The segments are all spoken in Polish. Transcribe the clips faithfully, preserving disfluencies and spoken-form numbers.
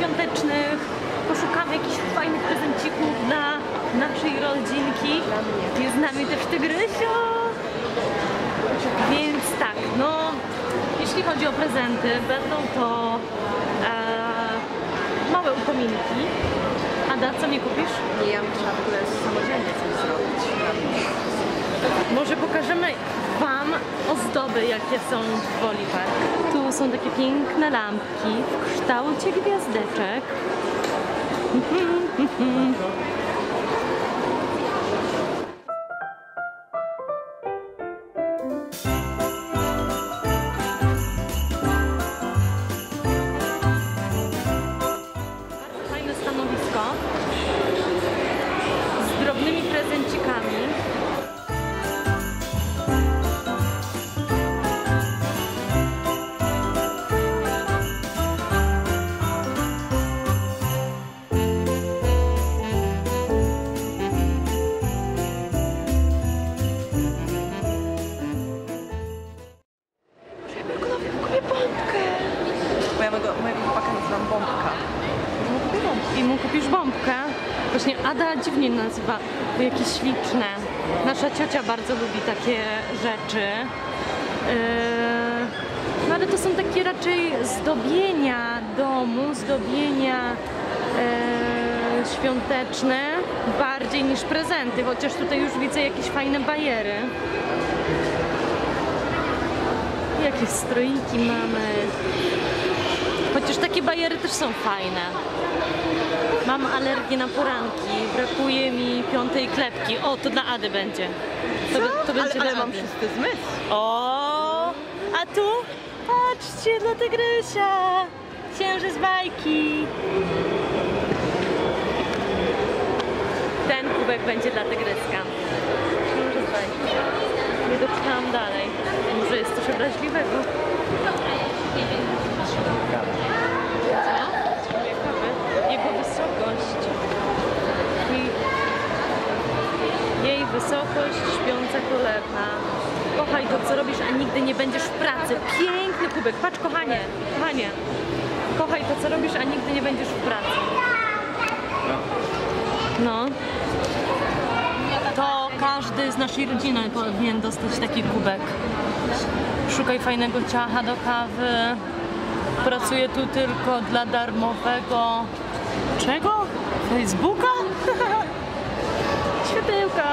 świątecznych, poszukamy jakichś fajnych prezencików dla naszej rodzinki. Jest z nami też Tygrysio. Więc tak, no jeśli chodzi o prezenty, będą to e, małe upominki. Ada, co mi kupisz? Nie, ja trzeba w ogóle samodzielnie coś zrobić. Może pokażemy Wam ozdoby, jakie są w Woli Park. Tu są takie piękne lampki w kształcie gwiazdeczek. Bardzo fajne stanowisko z drobnymi prezencikami. Mojego, mojego chłopaka nazywam Bombka. I mu kupisz bombkę. Właśnie Ada dziwnie nazywa, bo jakieś śliczne. Nasza ciocia bardzo lubi takie rzeczy. Yy, no ale to są takie raczej zdobienia domu, zdobienia yy, świąteczne bardziej niż prezenty, chociaż tutaj już widzę jakieś fajne bajery. Jakie stroiki mamy. Chociaż takie bajery też są fajne. Mam alergię na poranki, brakuje mi piątej klepki. O, to dla Ady będzie. To, to będzie ale, dla ale mam Ady. szósty zmysł. O, a tu? Patrzcie, dla Tygrysia. Księżyc bajki. Ten kubek będzie dla Tygryska. Księżyc bajki. Nie doczytałam dalej. Może jest coś obraźliwego. Jego wysokość. Jej wysokość, śpiąca królewna. Kochaj to, co robisz, a nigdy nie będziesz w pracy. Piękny kubek. Patrz, kochanie, kochanie. Kochaj to, co robisz, a nigdy nie będziesz w pracy. No. To każdy z naszej rodziny powinien dostać taki kubek. Szukaj fajnego ciacha do kawy. Pracuję tu tylko dla darmowego... Czego? Facebooka? Światełka!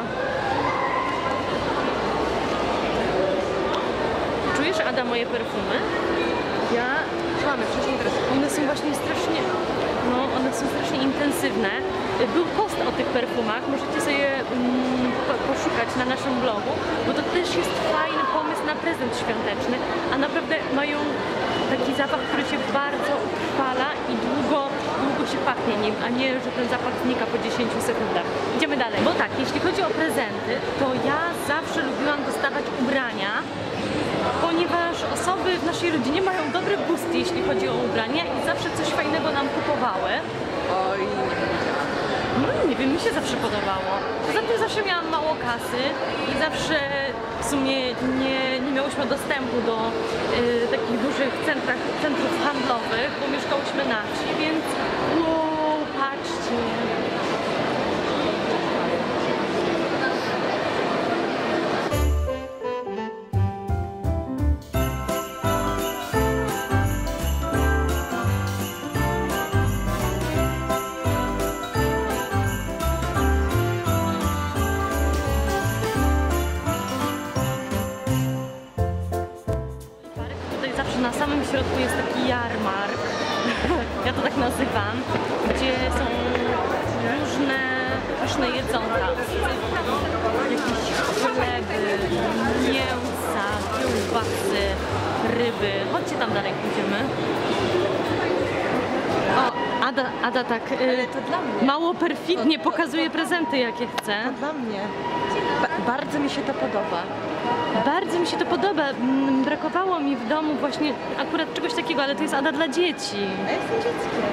Czujesz, Ada, moje perfumy? Ja czułam wcześniej teraz. One są właśnie strasznie... No, one są strasznie intensywne. Był post o tych perfumach, możecie sobie mm, po, poszukać na naszym blogu, bo to też jest fajny pomysł na prezent świąteczny, a naprawdę mają taki zapach, który się bardzo utrwala i długo, długo się pachnie nim, a nie, że ten zapach znika po dziesięciu sekundach. Idziemy dalej. Bo tak, jeśli chodzi o prezenty, to ja zawsze lubiłam dostawać ubrania, ponieważ osoby w naszej rodzinie mają dobre gusty, jeśli chodzi o ubrania i zawsze coś fajnego nam kupowały. Oj. No nie wiem, mi się zawsze podobało. Poza tym zawsze miałam mało kasy i zawsze w sumie nie, nie miałyśmy dostępu do y, takich dużych centrach, centrów handlowych, bo mieszkałyśmy na wsi, więc wow, patrzcie. Na samym środku jest taki jarmark, ja to tak nazywam, gdzie są różne pyszne jedzonka, jakieś chleby, mięsa, kiełbasy, ryby. Chodźcie tam dalej, pójdziemy. O, Ada, Ada tak y, to dla mnie. mało perfidnie pokazuje prezenty, jakie chce. To dla mnie. Ba bardzo mi się to podoba. Bardzo mi się to podoba. Brakowało mi w domu właśnie akurat czegoś takiego, ale to jest Ada dla dzieci. Ja jestem dzieckiem.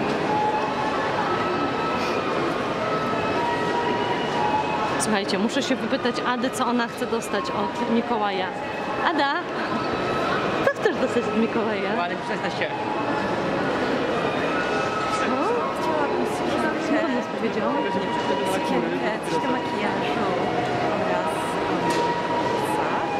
Słuchajcie, muszę się wypytać Ady, co ona chce dostać od Mikołaja. Ada, co chcesz dostać od Mikołaja? Ale przestań się. powiedział? Sukienkę, coś do makijażu oraz sak.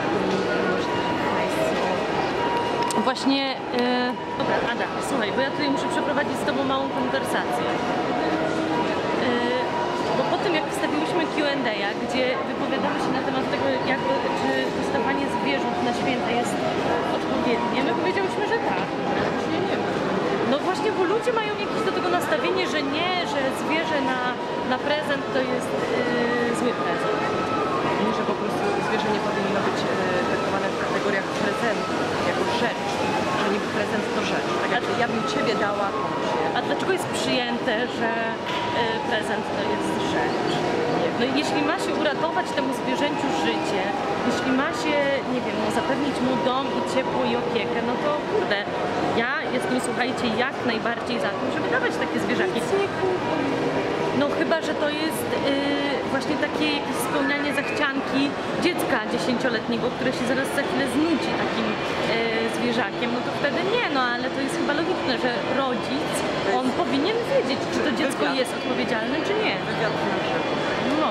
Właśnie, yy, dobra, Ada, słuchaj, bo ja tutaj muszę przeprowadzić z Tobą małą konwersację. Yy, bo po tym, jak wstawiliśmy Q and A, gdzie wypowiadamy się na temat tego, jak, czy dostawanie zwierząt na święta jest odpowiednie, my powiedziałyśmy, że tak. Nie, nie wiem. No właśnie, bo ludzie mają jakieś do tego nastawienie, że nie, że zwierzę na, na prezent to jest yy, zły prezent. Nie, że po prostu zwierzę nie powinno być e, traktowane w kategoriach prezentu, jako rzecz, że niby prezent to rzecz. Tak jak ja bym Ciebie dała komuś. A dlaczego jest przyjęte, że y, prezent to jest rzecz? No jeśli ma się uratować temu zwierzęciu życie, jeśli ma się, nie wiem, no, zapewnić mu dom i ciepło i opiekę, no to kurde, ja jestem, słuchajcie, jak najbardziej za tym, żeby dawać takie zwierzaki. No chyba, że to jest yy, właśnie takie jakieś spełnianie zachcianki dziecka dziesięcioletniego, które się zaraz za chwilę znudzi takim yy, zwierzakiem, no to wtedy nie, no ale to jest chyba logiczne, że rodzic, on powinien wiedzieć, czy to dziecko jest odpowiedzialne, czy nie. No.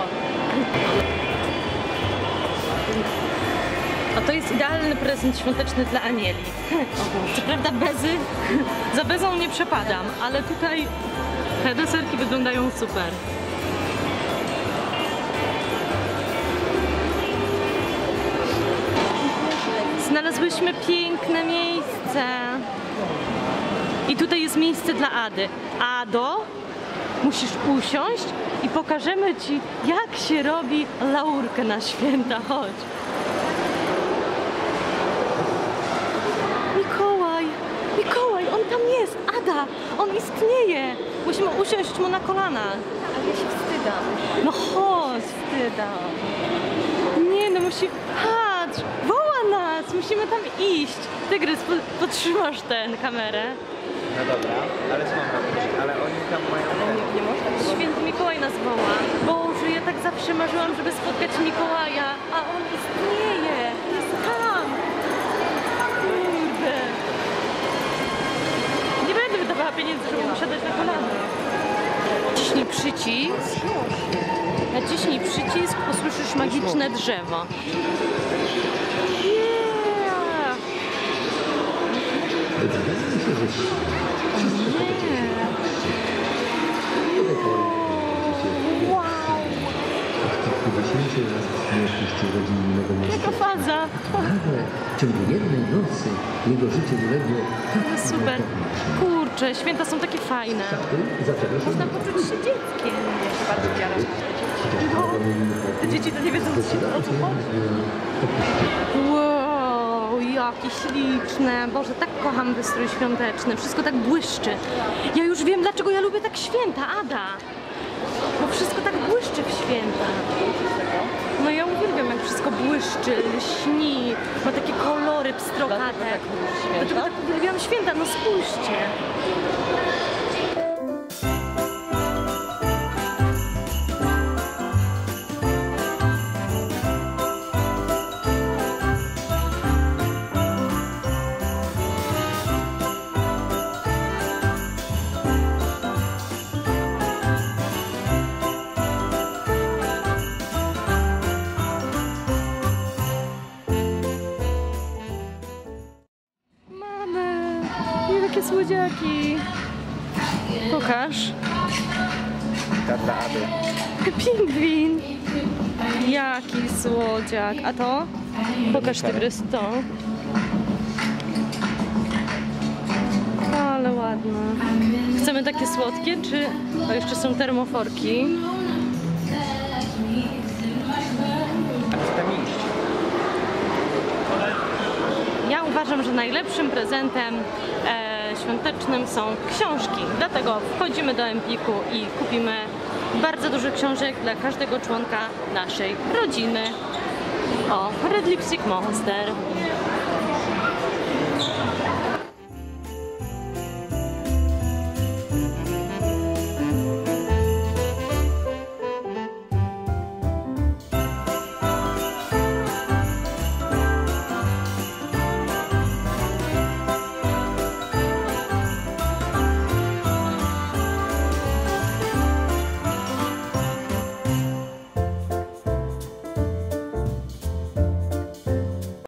A to jest idealny prezent świąteczny dla Anieli. Co prawda bezy, za bezą nie przepadam, ale tutaj te deserki wyglądają super. Znalazłyśmy piękne miejsce. I tutaj jest miejsce dla Ady. Ado, musisz usiąść i pokażemy Ci, jak się robi laurkę na święta. Chodź. Mikołaj, Mikołaj, on tam jest. Ada, on istnieje. Musimy usiąść mu na kolanach. Ale ja się wstydam. No chodź. Wstydam. Nie, no musi... Patrz, woła nas. Musimy tam iść. Tygrys, po, podtrzymasz tę kamerę. No dobra, ale co mam robić? Ale oni tam mają... Nie, nie można tego. Święty Mikołaj nas woła. Boże, ja tak zawsze marzyłam, żeby spotkać Mikołaja, a on istnieje. Jest tam. Kurde. Nie będę wydawała pieniędzy, żeby mu siadać na kolana. Naciśnij przycisk. Naciśnij przycisk, usłyszysz magiczne drzewo. Yeah. Wow. Jaka faza. Nagle w ciągu jednej nocy jego życie uległo No super. Kurczę, święta są takie fajne. Można poczuć się dzieckiem. Ja się bardzo dziaram. No, te dzieci to nie wiedzą, co się, o co chodzi. Wow, jakie śliczne. Boże, tak kocham wystrój świąteczny. Wszystko tak błyszczy. Ja już wiem, dlaczego ja lubię tak święta, Ada. Bo wszystko tak błyszczy w święta. No ja uwielbiam, jak wszystko błyszczy, lśni, ma takie kolory pstrokate. Dlatego tak lubisz święta? Dlatego tak uwielbiam święta, no spójrzcie. Jakie słodziaki. Pokaż. Ta dla Ady. Pingwin. Jaki słodziak. A to? Pokaż tygrys to. Ale ładne. Chcemy takie słodkie, czy... O, jeszcze są termoforki. A chcę tam iść. Ja uważam, że najlepszym prezentem e, świątecznym są książki. Dlatego wchodzimy do Empiku i kupimy bardzo dużo książek dla każdego członka naszej rodziny. O, Red Lipstick Monster.